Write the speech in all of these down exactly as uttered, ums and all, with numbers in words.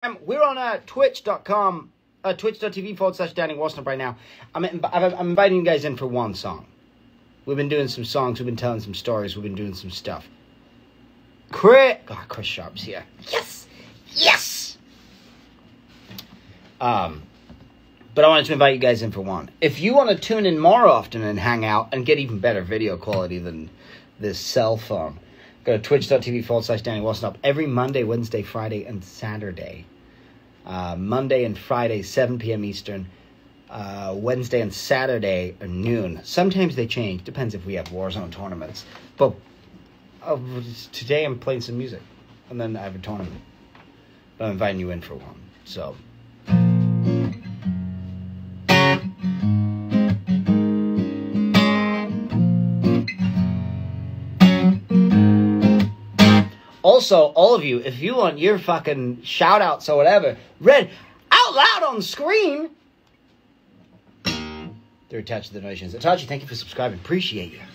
Um, we're on uh, twitch dot com, uh, twitch dot t v forward slash Danny Wasnup right now. I'm, I'm, I'm inviting you guys in for one song. We've been doing some songs, we've been telling some stories, we've been doing some stuff. Chris, God, Chris Sharp's here. Yes! Yes! Um, but I wanted to invite you guys in for one. If you want to tune in more often and hang out and get even better video quality than this cell phone, go to twitch dot t v forward slash Danny Wasnup every Monday, Wednesday, Friday, and Saturday. Uh, Monday and Friday, seven p.m. Eastern. Uh, Wednesday and Saturday are noon. Sometimes they change. Depends if we have Warzone tournaments. But uh, today I'm playing some music. And then I have a tournament. But I'm inviting you in for one. So... Also, all of you, if you want your fucking shout-outs or whatever read out loud on screen, they're attached to the donations. Atachi, thank you for subscribing. Appreciate you.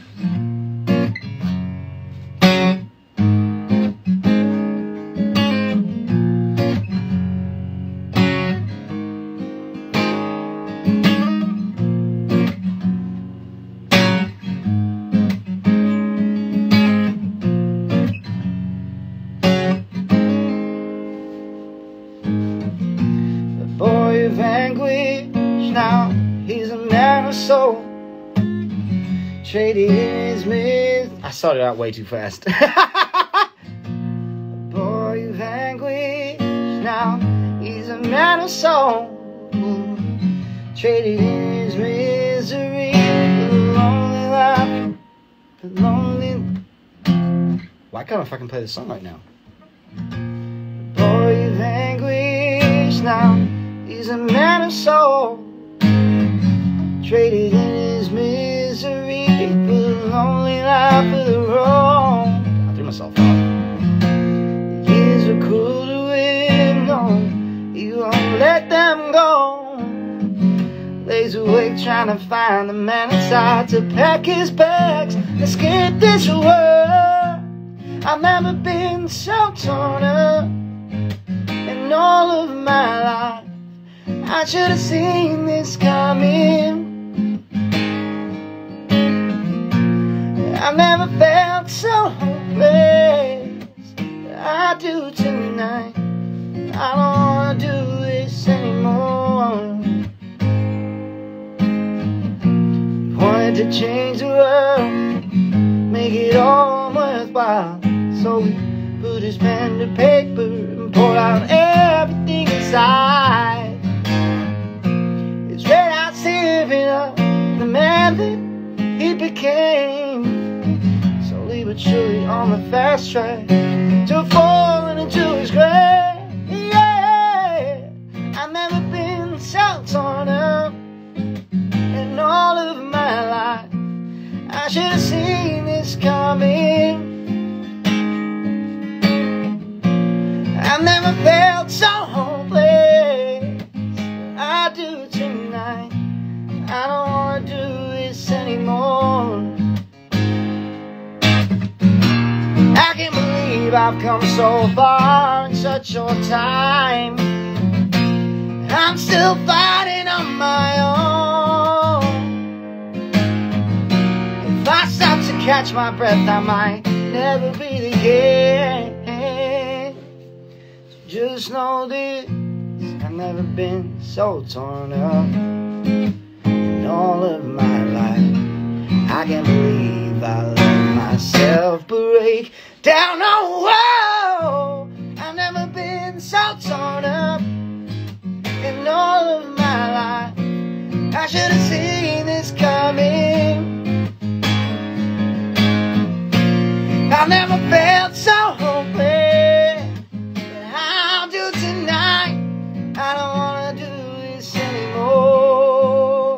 Now he's a man of soul, traded in his myth. I started out way too fast. A boy of anguish, now he's a man of soul, traded in his misery. The lonely life, the lonely. Why can't I fucking play this song right now? A boy of anguish, now he's a man of soul, traded in his misery for the lonely life of the road. I threw myself off. The years are cruel to him, no, he won't let them go. Lays awake trying to find the man inside to pack his bags and escape this world. I've never been so torn up in all of my life. I should have seen this coming. I've never felt so hopeless. I do tonight. I don't wanna do this anymore. Wanted to change the world, make it all worthwhile. So we put his pen to paper and pour out everything inside. It's red out saving up the man that he became. But surely on the fast track to falling into his grave. Yeah, I've never been so torn up in all of my life. I should have seen this coming. I've never felt so hopeless. I do tonight. I don't wanna do this anymore. I can't believe I've come so far in such short time. I'm still fighting on my own. If I stop to catch my breath, I might never breathe again. So just know this, I've never been so torn up in all of my life. I can't believe I let myself break down. Oh, whoa, I've never been so torn up in all of my life. I should have seen this coming. I've never felt so hopeless. But I'll do tonight. I don't wanna do this anymore.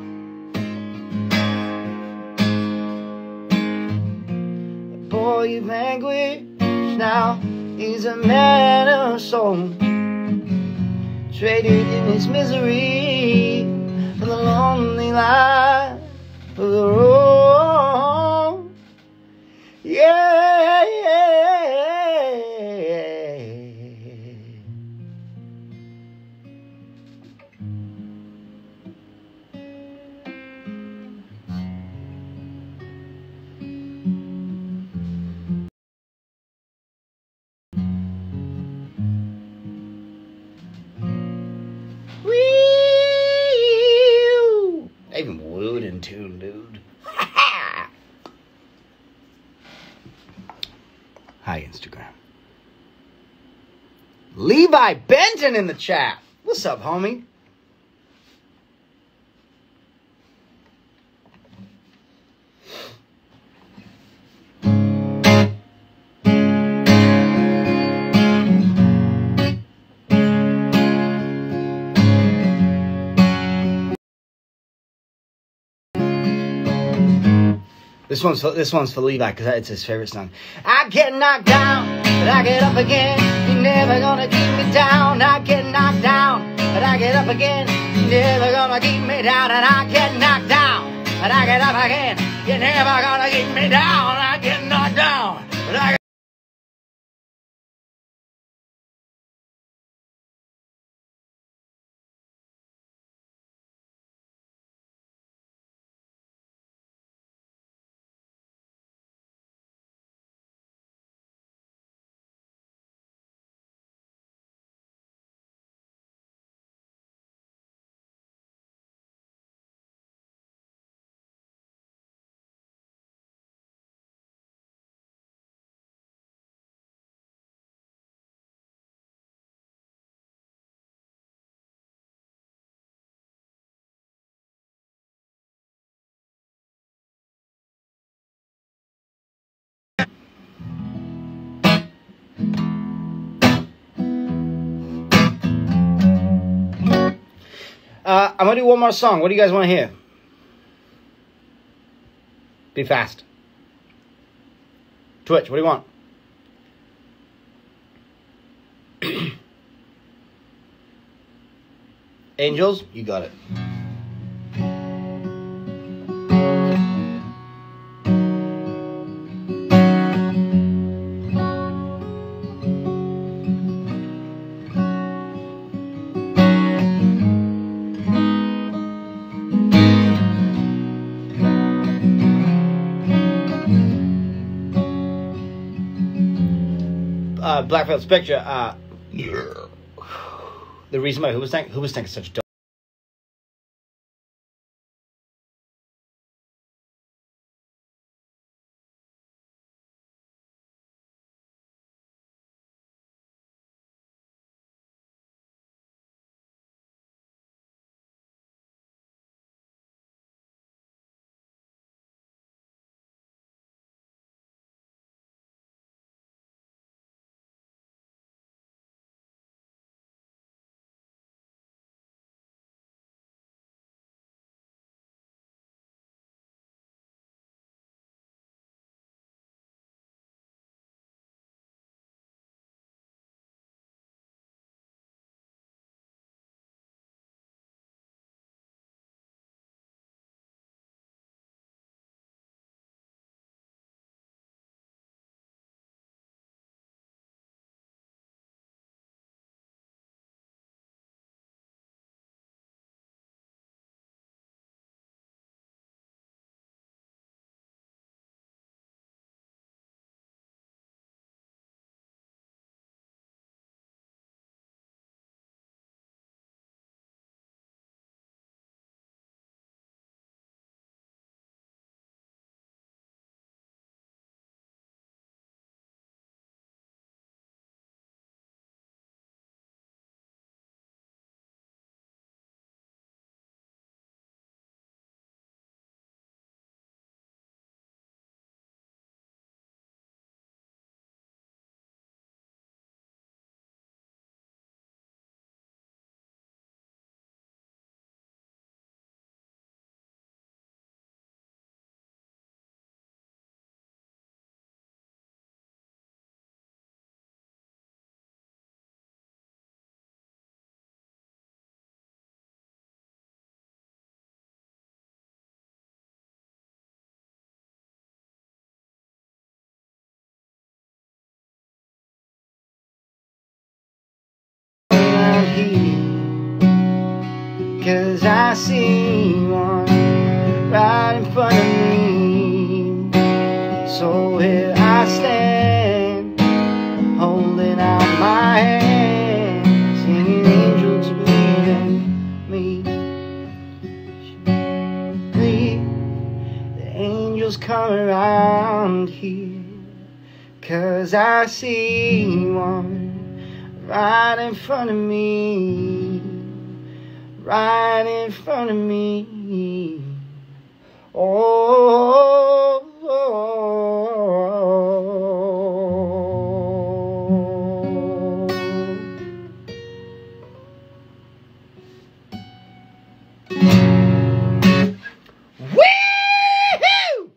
Boy of anguish, now he's a man of soul, traded in his misery for the lonely life of the road. Yeah, yeah, yeah. tune, dude. Hi, Instagram. Levi Benton in the chat. What's up, homie? This one's for, this one's for Levi because it's his favorite song. I get knocked down, but I get up again. You're never gonna keep me down. I get knocked down, but I get up again. You're never gonna keep me down. And I get knocked down, but I get up again. You're never gonna keep me down. I get knocked down, but I get Uh, I'm gonna do one more song. What do you guys want to hear? Be fast. Twitch, what do you want? Angels, you got it. Uh, Blackfield Spectre, uh, the reason why who was thinking, who was thinking such dope. Cause I see one right in front of me. So here I stand, holding out my hand, singing angels believe in me. Please come around here, 'cause I see one right in front of me, right in front of me. Oh, oh, oh. Woo-hoo!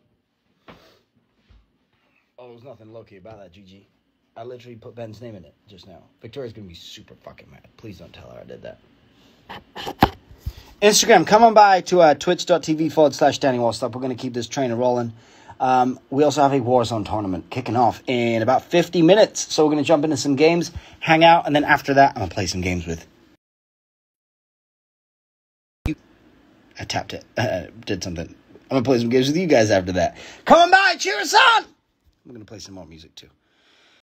Oh, there's nothing low-key about that, G G. I literally put Ben's name in it just now. Victoria's gonna be super fucking mad. Please don't tell her I did that. Instagram, come on by to uh, twitch.tv forward slash Danny Wallstop. We're going to keep this train rolling. Um, we also have a Warzone tournament kicking off in about fifty minutes. So we're going to jump into some games, hang out, and then after that, I'm going to play some games with you. I tapped it. Uh, did something. I'm going to play some games with you guys after that. Come on by, cheer us on! I'm going to play some more music too.